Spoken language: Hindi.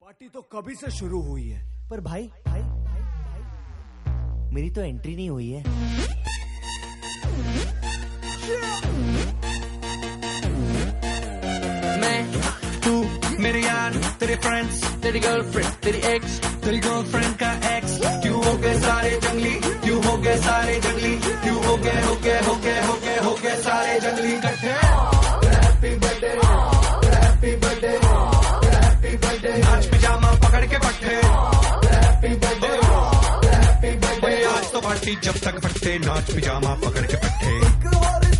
पार्टी तो कभी से शुरू हुई है। पर भाई भाई भाई भाई मेरी तो एंट्री नहीं हुई है। मैं तू मेरे यार तेरे फ्रेंड्स तेरी गर्लफ्रेंड तेरी एक्स तेरी गर्लफ्रेंड का एक्स क्यों हो गए सारे जंगली क्यों हो गए सारे जंगली क्यों हो गए हो गए हो गए हो गए हो गए सारे जंगली इकट्ठे। Happy birthday happy birthday happy birthday आज पिजामा पकड़ के पट्टे। हैप्पी बर्थडे आज तो पार्टी जब तक फटते नाच पिजामा पकड़ के पट्टे।